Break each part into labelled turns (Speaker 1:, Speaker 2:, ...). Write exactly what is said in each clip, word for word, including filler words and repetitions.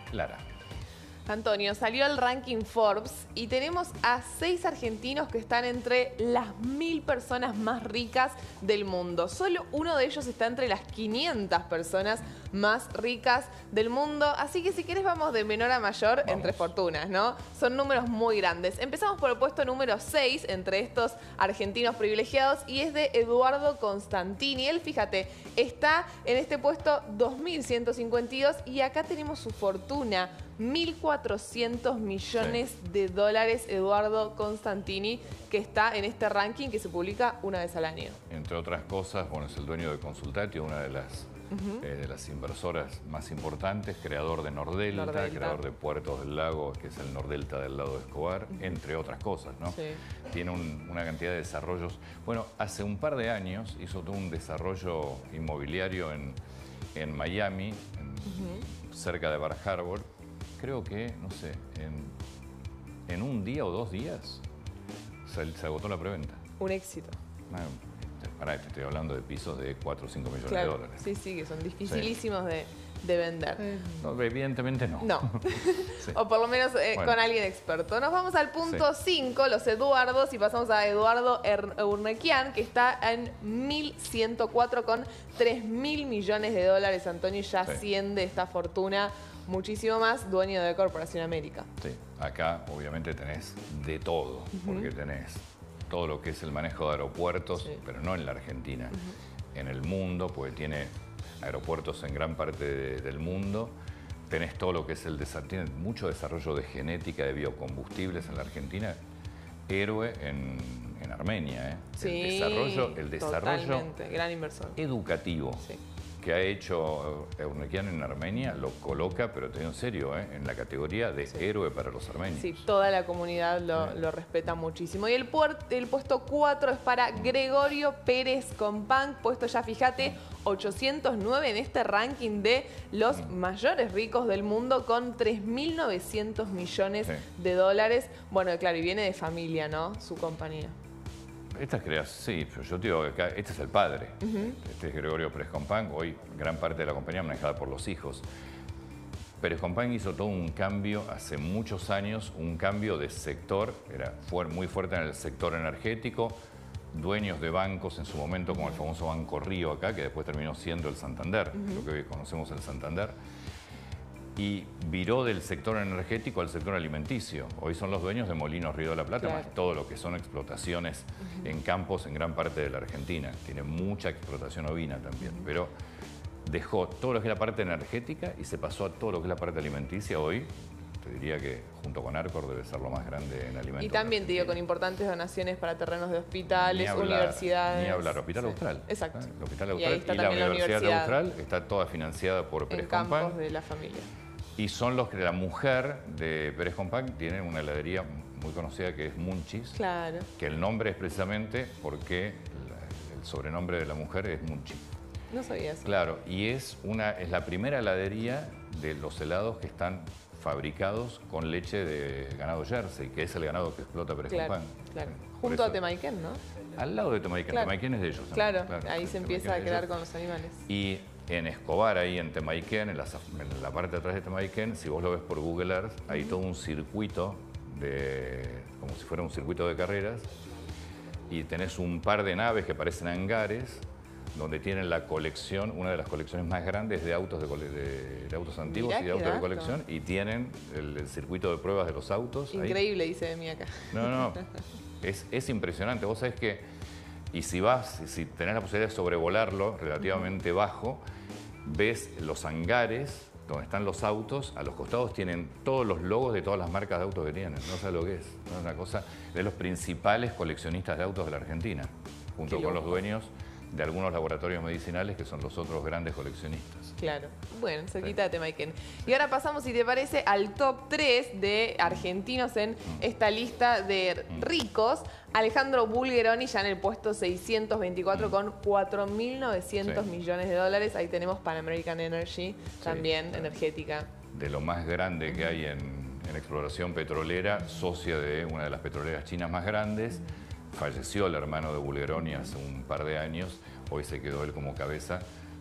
Speaker 1: Lara.
Speaker 2: Antonio, salió el ranking Forbes y tenemos a seis argentinos que están entre las mil personas más ricas del mundo. Solo uno de ellos está entre las quinientas personas más ricas del mundo. Así que si querés vamos de menor a mayor vamos. Entre fortunas, ¿no? Son números muy grandes. Empezamos por el puesto número seis entre estos argentinos privilegiados y es de Eduardo Constantini. Él, fíjate, está en este puesto dos mil ciento cincuenta y dos y acá tenemos su fortuna. mil cuatrocientos millones sí. de dólares, Eduardo Constantini, que está en este ranking que se publica una vez al año.
Speaker 1: Entre otras cosas, bueno, es el dueño de Consultatio, una de las, uh-huh. eh, de las inversoras más importantes, creador de Nordelta, Nordelta, creador de Puertos del Lago, que es el Nordelta del lado de Escobar, uh-huh. entre otras cosas, ¿no? Sí. Tiene un, una cantidad de desarrollos. Bueno, hace un par de años hizo todo un desarrollo inmobiliario en, en Miami, en, uh-huh. cerca de Bar Harbor. Creo que, no sé, en, en un día o dos días se, se agotó la preventa.
Speaker 2: Un éxito.
Speaker 1: No, pará, te estoy hablando de pisos de cuatro o cinco millones
Speaker 2: claro,
Speaker 1: de dólares.
Speaker 2: Sí, sí, que son dificilísimos sí. de, de vender.
Speaker 1: Eh, no, evidentemente no.
Speaker 2: No. sí. O por lo menos eh, bueno. con alguien experto. Nos vamos al punto cinco, sí. los Eduardos, y pasamos a Eduardo Urnequian, que está en mil ciento cuatro con tres mil millones de dólares. Antonio ya sí. asciende esta fortuna muchísimo más, dueño de Corporación América.
Speaker 1: Sí, acá obviamente tenés de todo, uh-huh. porque tenés todo lo que es el manejo de aeropuertos, sí. pero no en la Argentina, uh-huh. en el mundo, porque tiene aeropuertos en gran parte de, del mundo. Tenés todo lo que es el desarrollo, tiene mucho desarrollo de genética, de biocombustibles en la Argentina. Héroe en, en Armenia, ¿eh?
Speaker 2: Sí,
Speaker 1: el desarrollo, el desarrollo
Speaker 2: gran inversor.
Speaker 1: educativo. Sí. que ha hecho Urnequian en Armenia lo coloca, pero te digo en serio, ¿eh? en la categoría de sí. héroe para los armenios.
Speaker 2: Sí, toda la comunidad lo, sí. lo respeta muchísimo. Y el, el puesto cuatro es para Gregorio Pérez Compán, puesto ya, fíjate, ochocientos nueve en este ranking de los sí. mayores ricos del mundo con tres mil novecientos millones sí. de dólares. Bueno, claro, y viene de familia, ¿no? Su compañía.
Speaker 1: Estas creas, sí, pero yo te digo que acá, este es el padre, uh-huh. este es Gregorio Pérez Compán, hoy gran parte de la compañía manejada por los hijos. Pérez Compán hizo todo un cambio hace muchos años, un cambio de sector, era fue muy fuerte en el sector energético, dueños de bancos en su momento, como el famoso Banco Río acá, que después terminó siendo el Santander, uh-huh. lo que hoy conocemos el Santander. Y viró del sector energético al sector alimenticio. Hoy son los dueños de Molinos Río de la Plata, claro. más todo lo que son explotaciones uh-huh. en campos en gran parte de la Argentina. Tiene mucha explotación ovina también, uh-huh. pero dejó todo lo que es la parte energética y se pasó a todo lo que es la parte alimenticia. Hoy te diría que junto con Arcor debe ser lo más grande en alimentos.
Speaker 2: Y también te digo, con importantes donaciones para terrenos de hospitales, ni hablar, universidades.
Speaker 1: Ni hablar, Hospital sí. Austral.
Speaker 2: Exacto.
Speaker 1: ¿eh? El Hospital Austral y, y la Universidad, universidad Austral está toda financiada por Pérez Compán.
Speaker 2: En campos de la familia.
Speaker 1: Y son los que la mujer de Pérez Compán tiene una heladería muy conocida que es Munchis.
Speaker 2: Claro.
Speaker 1: Que el nombre es precisamente porque la, el sobrenombre de la mujer es Munchi.
Speaker 2: No sabía eso.
Speaker 1: Claro, y es, una, es la primera heladería de los helados que están fabricados con leche de ganado Jersey, que es el ganado que explota Pérez
Speaker 2: claro,
Speaker 1: Compán.
Speaker 2: Claro. Junto a Temaiken, ¿no?
Speaker 1: Al lado de Temaiken.
Speaker 2: Claro.
Speaker 1: Temaiken es de ellos.
Speaker 2: Claro, claro, ahí se empieza a quedar con los animales.
Speaker 1: Y en Escobar, ahí en Temaiken, en la, en la parte de atrás de Temaiken, si vos lo ves por Google Earth, hay todo un circuito, de, como si fuera un circuito de carreras, y tenés un par de naves que parecen hangares, donde tienen la colección, una de las colecciones más grandes de autos, de, de, de autos antiguos Mirá y de autos dato. de colección, y tienen el, el circuito de pruebas de los autos.
Speaker 2: Increíble,
Speaker 1: ahí.
Speaker 2: dice de mí acá.
Speaker 1: No, no, es, es impresionante. Vos sabés que, y si vas, si tenés la posibilidad de sobrevolarlo relativamente uh-huh. bajo, ves los hangares donde están los autos, a los costados tienen todos los logos de todas las marcas de autos que tienen. No sé lo que es, no es una cosa de los principales coleccionistas de autos de la Argentina, junto con los dueños de algunos laboratorios medicinales que son los otros grandes coleccionistas.
Speaker 2: Claro. Bueno, cerquita sí. de Temaiken. Y ahora pasamos, si te parece, al top tres de argentinos en mm. esta lista de ricos. Alejandro Bulgeroni ya en el puesto seiscientos veinticuatro mm. con cuatro mil novecientos sí. millones de dólares. Ahí tenemos Pan American Energy, también sí, claro. energética.
Speaker 1: De lo más grande que hay en, en exploración petrolera, socia de una de las petroleras chinas más grandes. Mm. Falleció el hermano de Bulgeroni hace un par de años, hoy se quedó él como cabeza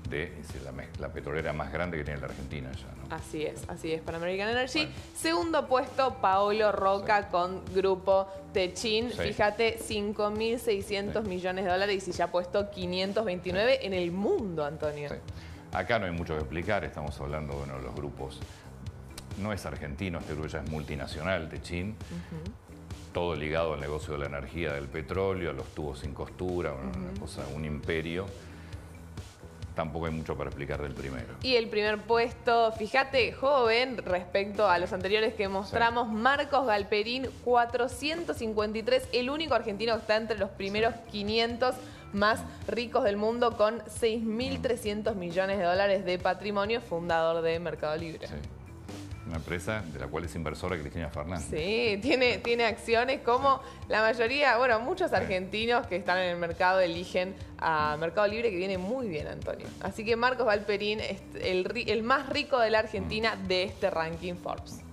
Speaker 1: de es decir, la, la petrolera más grande que tiene la Argentina ya, ¿no?
Speaker 2: Así es, así es, para American Energy.
Speaker 1: Bueno.
Speaker 2: Segundo puesto, Paolo Roca sí. con Grupo Techin.
Speaker 1: Sí.
Speaker 2: Fíjate, cinco mil seiscientos sí. millones de dólares y ya ha puesto quinientos veintinueve sí. en el mundo, Antonio.
Speaker 1: Sí. Acá no hay mucho que explicar, estamos hablando de uno de los grupos, no es argentino, este grupo ya es multinacional, Techin. Uh-huh. Todo ligado al negocio de la energía, del petróleo, a los tubos sin costura, una, uh-huh. una cosa, un imperio. Tampoco hay mucho para explicar del primero.
Speaker 2: Y el primer puesto, fíjate, joven, respecto a los anteriores que mostramos, sí. Marcos Galperín, cuatrocientos cincuenta y tres, el único argentino que está entre los primeros sí. quinientos más ricos del mundo, con seis mil trescientos millones de dólares de patrimonio, fundador de Mercado Libre.
Speaker 1: Sí. Una empresa de la cual es inversora Cristina Fernández.
Speaker 2: Sí, tiene, tiene acciones como la mayoría, bueno, muchos argentinos que están en el mercado eligen a Mercado Libre, que viene muy bien, Antonio. Así que Marcos Galperín es el, el más rico de la Argentina de este ranking Forbes.